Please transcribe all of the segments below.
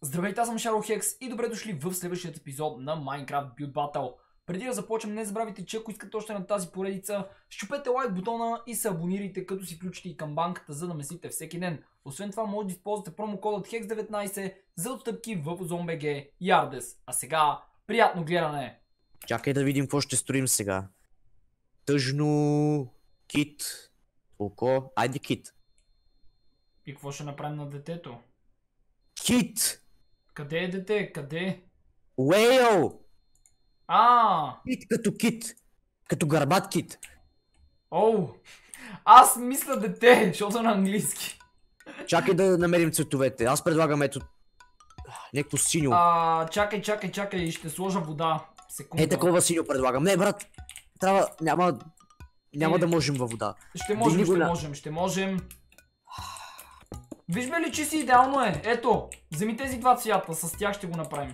Здравейте, аз съм Shadowhex и добре дошли в следващия епизод на Minecraft Build Battle. Преди да започнем, не забравяйте, че ако искате още на тази поредица, щупете лайк бутона и се абонирайте, като си включите и камбанката, за да месите всеки ден. Освен това, може да използвате промокодът HEX19 за отстъпки в ZoneBG и Ardes. А сега, приятно гледане! Чакай да видим какво ще строим сега. Тъжно... Кит... Око... Айде кит. И какво ще направим на детето? Кит! Къде е дете? Къде? Уейл! Кит Като кит. Като гарбат кит. Оу! Аз мисля дете, защото на английски. Чакай да намерим цветовете. Аз предлагам ето... Някакво синьо. Чакай, ще сложа вода. Секунда. Такова синьо предлагам. Не, брат. Трябва... Няма да можем във вода. Ще можем. Виж ме ли, че си идеално е. Ето, вземи тези два цвята, с тях ще го направим.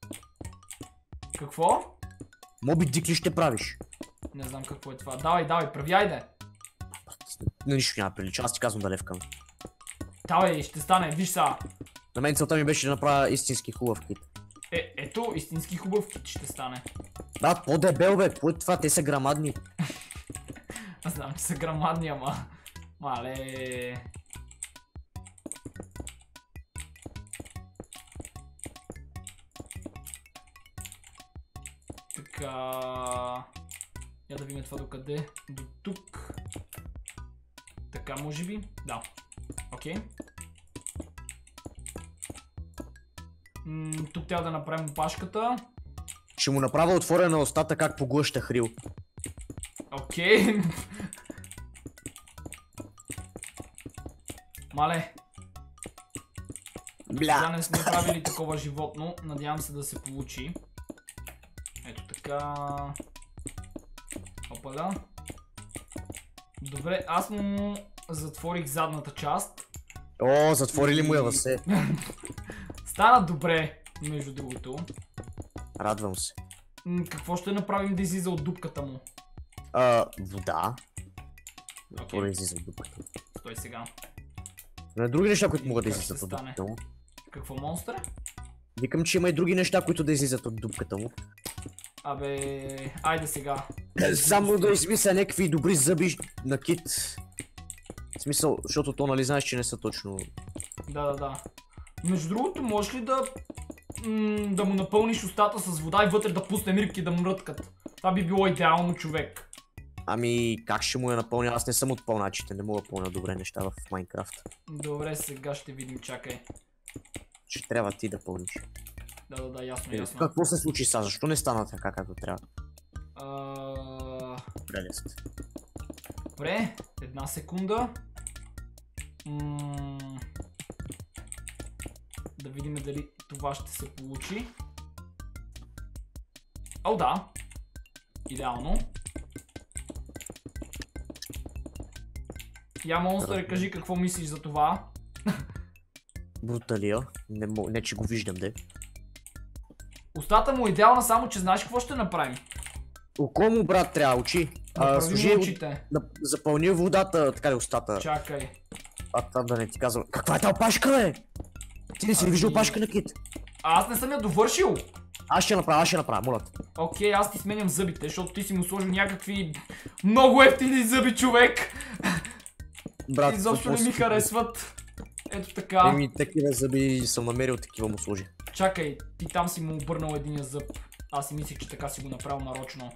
Какво? Моби Дик ли ще правиш? Не знам какво е това. Давай, прави, айде. На нищо няма прилича, аз ти казвам да левкам. Давай, ще стане, виж сега. На мен целта ми беше да направя истински хубав кит. Ето, истински хубав кит ще стане. Брат, по-дебел бе, какво е това? Те са грамадни. Аз знам, че са грамадни, ама... Мале... Така... Я да видим това докъде. До тук. Така, може би? Да. Окей. Тук трябва да направим опашката. Ще му направя отворена устата как поглъща хрил. Окей. Мале. Да, не сме правили такова животно. Надявам се да се получи. Ето така. Опа. Добре, аз му затворих задната част. О, затвори ли му я въсе? Стана добре, между другото. Радвам се. Какво ще направим да излиза от дупката му? Вода. Окей. Да излиза от дупката. Стой сега. На други неща, които могат да Как излизат ще от стане? дупката му. Какво, монстър? Викам, че има и други неща, които да излизат от дупката му. Абе, айде сега. Само да измисля някакви добри зъби на кит. В смисъл, защото то нали знаеш, че не са точно... Да. Между другото, можеш ли да му напълниш устата с вода и вътре да пуснем рибки да мръткат? Това би било идеално, човек. Ами, как ще му я напълня? Аз не съм от пълначите, не мога да пълня добре неща в Майнкрафт. Добре, сега ще видим, чакай. Ще трябва ти да пълниш. Да, ясно. Какво се случи сега? Защо не стана така, както трябва? Прелест. Добре, една секунда. Да видим дали това ще се получи. О, да. Идеално. Я, монстър, кажи какво мислиш за това. Бруталия. Не че го виждам, де. Устата му е идеална, само че знаеш какво ще направим. Око му, брат, трябва очи. Направи очите. Запълни водата, така ли, устата. Чакай. Там да не ти казвам. Каква е тази опашка, бе? Ти не си виждал опашка на кит? Аз не съм я довършил. Аз ще направя, моля. Окей, аз ти сменям зъбите, защото ти си му сложил някакви много ефтини зъби, човек. Брат, изобщо не ми харесват. Ето така. Такива зъби съм намерил, такива му сложи. Чакай, ти там си му обърнал единия зъб. Аз си мислих, че така си го направил нарочно.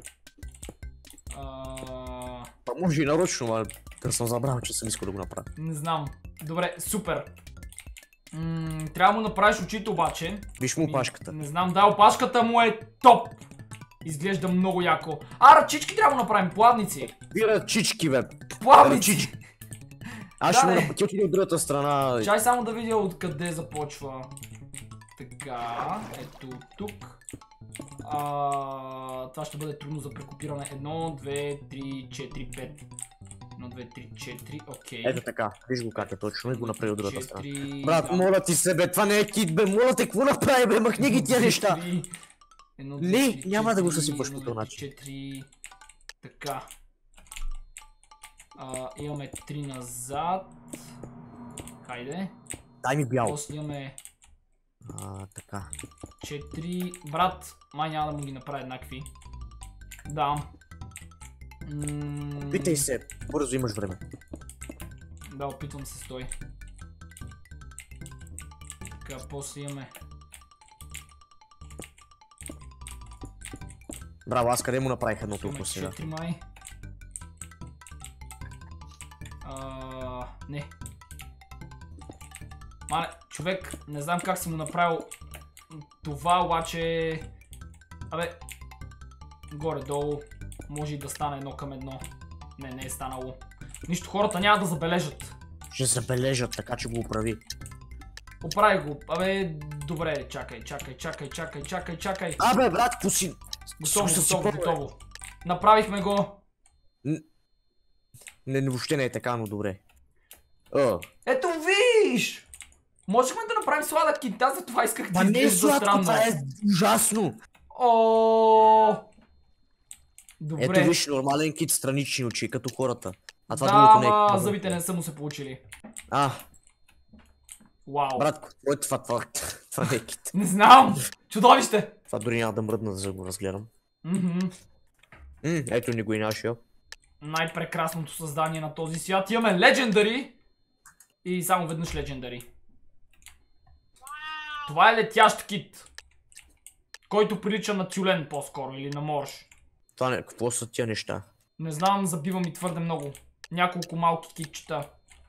Може и нарочно, но да съм забрал, че съм искал да го направя. Не знам. Добре, супер. Трябва да му направиш очите обаче. Виж му опашката. Не знам, да, опашката му е топ. Изглежда много яко. Ръчички трябва да направим, плавници. Ръчички, бе. Плавници. Аз ще му напътя от другата страна. Чай само да видя откъде започва. Така, ето тук. Това ще бъде трудно за прекопиране. 1, 2, 3, 4, 5. 1, 2, 3, 4, окей. Ето така, виж го как е точно и го направи от другата страна. 4, брат, моля ти се, бе, това не е кит, бе, моля те, какво направи, бе, махни ги тия неща. Не, няма да го съсипваш по този начин. 4, така. Имаме 3 назад. Хайде. Дай ми бяло. После имаме Така. 4. Брат, май няма да му ги направя еднакви. Да. Питай се, бързо имаш време. Да, опитвам се, стой. Така, после имаме. Браво, аз къде му направих едното около сега? 4 май. Не. Мале, човек, не знам как си му направил това, обаче... Абе, горе-долу може и да стане едно към едно. Не е станало. Нищо, хората няма да забележат. Ще забележат, така че го оправи. Оправи го. Абе, добре, чакай. Абе, брат, пуси... Готово. Направихме го. Не, въобще не е така, но добре. Ето виж! Можехме да направим сладък кит, аз за това исках да изглежда странно. Това е ужасно. Добре. Ето виж, нормален кит, странични очи, като хората. А това другото не е. Да, зъбите не са му се получили. Вау. Брат, какво е това не е кит? Не знам! Чудовище! Това дори няма да мръдна, за да го разгледам. Ето ни го и нашия. Най-прекрасното създание на този свят. Имаме Legendary. И само веднъж Legendary. Това е летящ кит. Който прилича на тюлен по-скоро или на морж. Това не, какво са тия неща? Не знам, забива ми твърде много. Няколко малки китчета.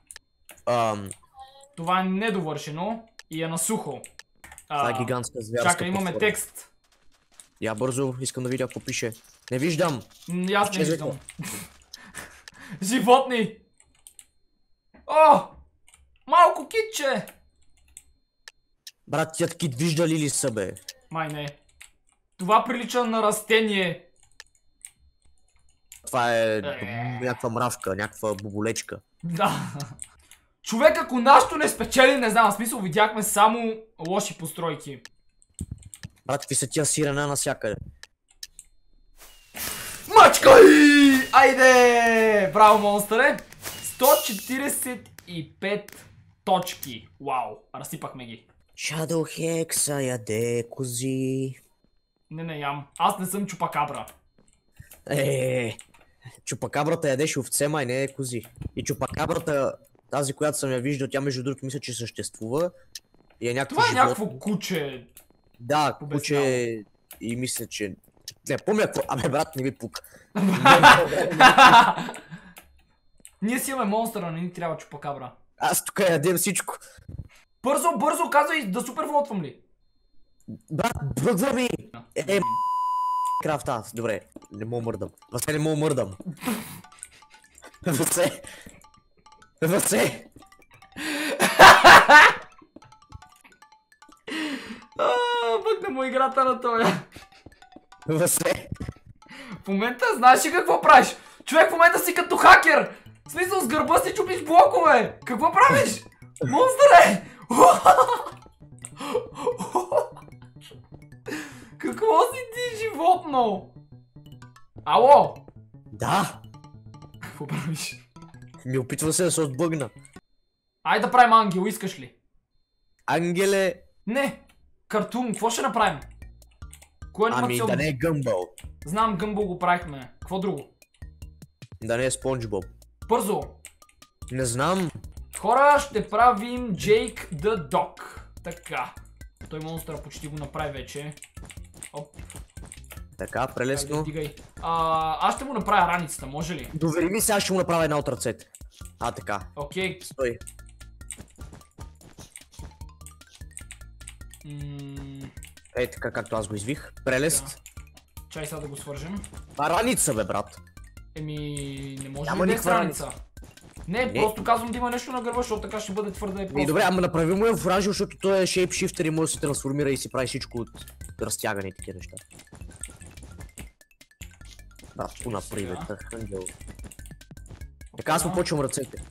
Това е недовършено и е на сухо. Това е гигантска звярска. Чакай, имаме текст. Я бързо, искам да видя какво пише. Не виждам! Аз не виждам. Животни! О! Малко китче! Брат, тият кит виждали ли са, бе? Май не. Това прилича на растение. Това е някаква мравка, някаква боболечка. Да. Човек, ако нашето не спечели, не знам, в смисъл видяхме само лоши постройки. Брат, какви са тия сирена навсякъде? Мачкай! Айде! Браво, монстъре! 145 точки. Вау, разсипахме ги. Shadow Hexa яде кози. Не ям. Аз не съм чупакабра. Чупакабрата ядеше овце, май не е кози. И чупакабрата, тази, която съм я виждал, тя между другото мисля, че съществува. И е някакво това е някакво куче. Да, куче и мисля, че... Не, помня какво... Абе, брат, не ви пука. Ние си имаме монстъра, не ни трябва чупакабра. Аз тук ядем всичко. Бързо, казвай да супер волтвам ли? Брат, бъгва ми! Крафта, добре, не мога мърдам. Въсе не мога мърдам. Въсе! Бъгна му играта на тоя. Въсе! В момента знаеш ли какво правиш? Човек в момента си като хакер! В смисъл с гърба си чупиш блокове! Какво правиш? Монстъре! Какво си ти, животно? Ало? Да! Какво правиш? Ми опитва се да се отбъгна. Айде да правим ангел, искаш ли? Ангеле... Не! Картун, какво ще направим? Кое анимационно? Ами да не е Гъмбъл. Знам, Гъмбъл го правихме. Какво друго? Да не е Спонж Боб. Бързо! Не знам. Хора, ще правим Джейк the Dog. Така. Той монстъра почти го направи вече. Оп. Така, прелесно. Аз ще му направя раницата, може ли? Довери ми, сега ще му направя една от ръцете. Така. Окей. Стой. Ей така, както аз го извих. Прелест. Чай сега да го свържем. Това раница, бе, брат. Не може да без раница. Не, просто казвам да има нещо на гърба, защото така ще бъде твърде просто. Добре, ама направи му е в оранжево, защото той е шейпшифтер и може да се трансформира и си прави всичко от разтягане и такива неща. Да, ту направи, бе, ангел. Така аз му почвам ръцете.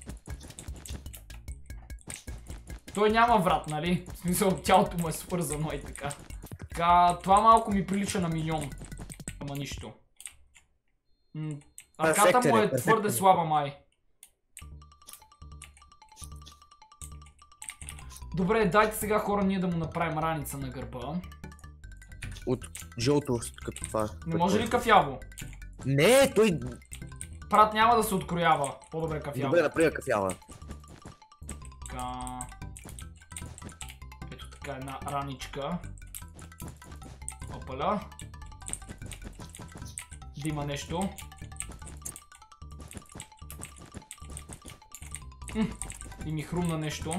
Той няма врат, нали? В смисъл, тялото му е свързано и така. Това малко ми прилича на миньон. Ама нищо. Ръката му е твърде слаба, май. Добре, дайте сега хора ние да му направим раница на гърба. От жълто, като това. Не може ли кафяво? Не, той... Прат няма да се откроява. По-добре кафяво. Добре, например кафява. Така... Ето така една раничка. Опаля. Да има нещо. И ми хрумна нещо.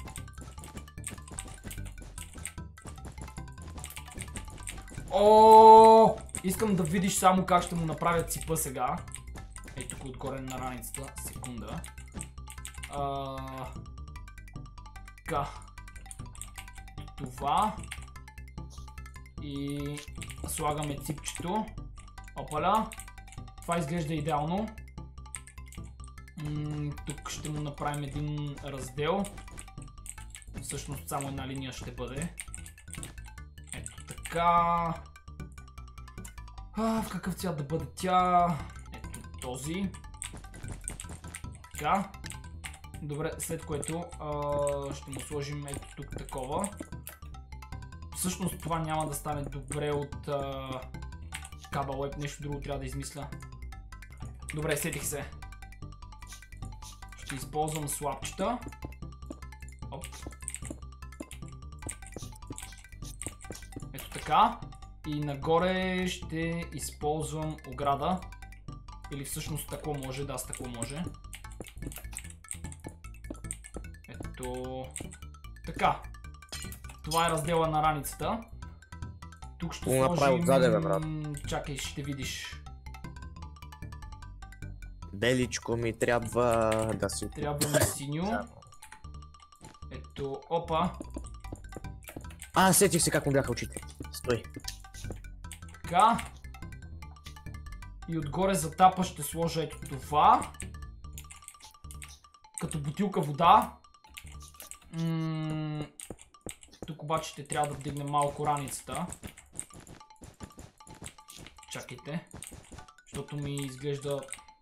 О, искам да видиш само как ще му направя ципа сега. Ей тук отгоре на раницата. Секунда. Така. Това. И слагаме ципчето. Опаля. Това изглежда идеално. Тук ще му направим един раздел. Всъщност само една линия ще бъде. Ето така. В какъв цвят да бъде тя? Ето този. Така. Добре, след което ще му сложим ето тук такова. Всъщност това няма да стане добре от кабел web, нещо друго трябва да измисля. Добре, сетих се. Ще използвам слапчета. Оп. Ето така. И нагоре ще използвам ограда. Или всъщност тако може, да, с тако може. Ето... Така. Това е раздела на раницата. Тук ще сложим... Чакай, ще видиш. Беличко ми трябва да си... Трябва ми синьо. Ето, опа. Сетих се как му бяха очите. Стой. Така. И отгоре за тапа ще сложа ето това. Като бутилка вода. Тук обаче ще трябва да вдигнем малко раницата. Чакайте. Защото ми изглежда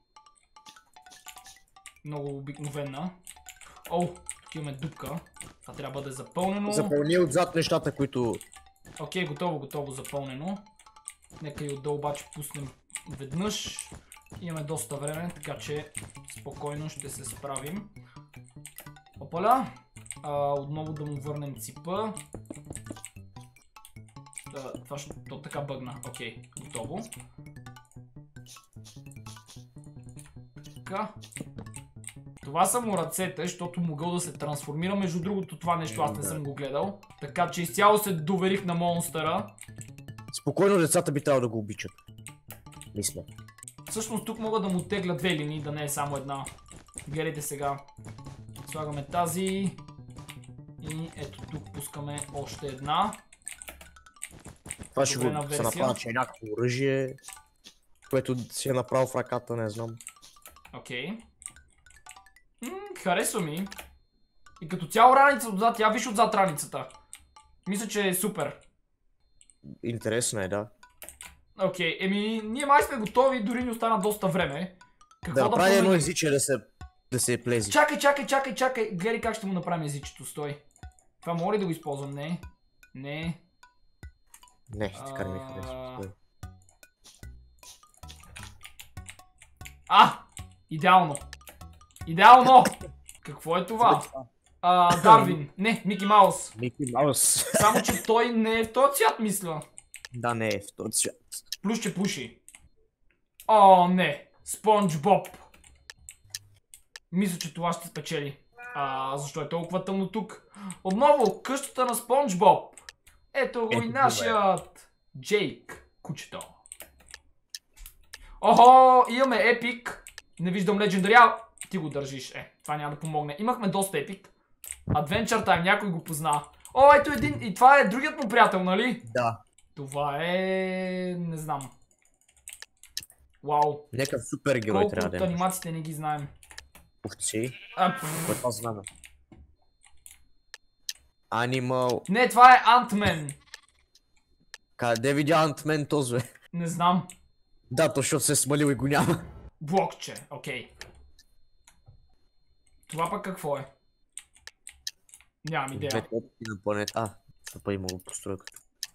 много обикновена. О, тук имаме дупка. Това трябва да бъде запълнено. Запълни отзад нещата, които... Окей, готово запълнено. Нека и отдолу обаче пуснем веднъж. Имаме доста време, така че спокойно ще се справим. Опаля. Отново да му върнем ципа. Това ще... То така бъгна. Окей, готово. Така. Това са му ръцете, защото могъл да се трансформира. Между другото, това нещо аз не съм го гледал. Така че изцяло се доверих на монстъра. Спокойно децата би трябвало да го обичат. Мисля. Всъщност тук мога да му тегля две линии, да не е само една. Гледайте сега. Слагаме тази. И ето тук пускаме още една. Това ще го се направя, че е някакво оръжие, което си е направил в ръката, не знам. Окей. Харесва ми. И като цяло раница отзад, я виж отзад раницата. Мисля, че е супер. Интересно е, да. Окей, ние май сме готови, дори ни остана доста време. Какво да прави едно езиче да се плези. Чакай, гледай как ще му направим езичето, стой. Това мога ли да го използвам? Не. Не, така не ми харесва. Идеално! Какво е това? Дарвин. Не, Мики Маус. Мики Маус. Само, че той не е в този цвят, мисля. Да, не е в този цвят. Плюс ще пуши. О, не. Спонж Боб. Мисля, че това ще спечели. Защо е толкова тъмно тук? Отново, къщата на Спонж Боб. Ето го и нашият Джейк, кучето. Охо, имаме епик. Не виждам Legendary. Ти го държиш. Това няма да помогне. Имахме доста епик. Adventure Time, някой го позна. О, ето един. И това е другият му приятел, нали? Да. Това е... не знам. Вау. Някакъв супер герой трябва да е. Колко от анимациите не ги знаем. Овци. Какво знаме? Анимал. Не, това е Ant-Man. Къде видя Ant-Man този? Не знам. Да, то защото се е смалил и го няма. Блокче, окей. Това пък какво е? Нямам идея. Две топки на планета. Защото имало постройката.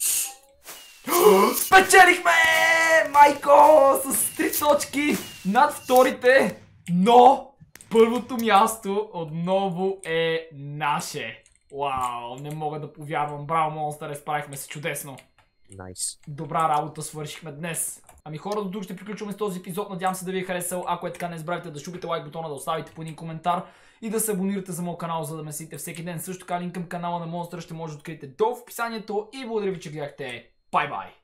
Спечелихме! Майко! С 3 точки над вторите, но първото място отново е наше. Вау, не мога да повярвам. Браво, Монстър, справихме се чудесно. Найс. Добра работа свършихме днес. Ами хора, до тук ще приключваме с този епизод. Надявам се да ви е харесал. Ако е така, не забравяйте да щупите лайк бутона, да оставите по един коментар и да се абонирате за моят канал, за да ме следите всеки ден. Също така линк към канала на Монстър ще може да откриете долу в описанието и благодаря ви, че гледахте. Бай-бай!